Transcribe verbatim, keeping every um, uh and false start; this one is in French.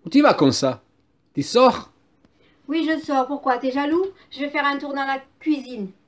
Où tu vas comme ça? Tu sors? Oui, je sors. Pourquoi? T'es jaloux? Je vais faire un tour dans la cuisine.